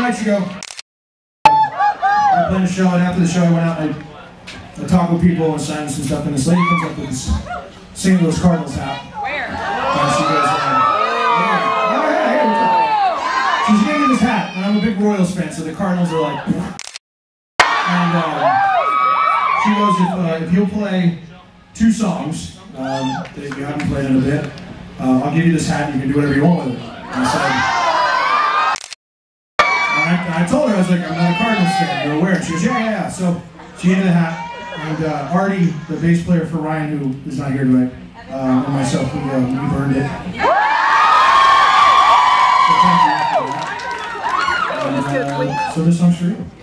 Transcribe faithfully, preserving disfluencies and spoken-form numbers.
nights ago, I played a show, and after the show, I went out and I, I talked with people and signed some stuff, and this lady comes up with this Saint Louis Cardinals hat. Where? And she goes, uh, yeah. Oh, yeah, yeah, what's up? She's giving me this hat, and I'm a big Royals fan, so the Cardinals are like, and uh, she goes, if, uh, if you'll play two songs um, that you haven't played in a bit, uh, I'll give you this hat, and you can do whatever you want with it. And I said, I, I told her, I was like, I'm not a Cardinals fan, you're aware. She goes, yeah, yeah, yeah. So she gave me the hat, and uh, Artie, the bass player for Ryan, who is not here tonight, uh, and myself, we, uh, we've earned it. So thank you for that. And, uh, so this song's for you.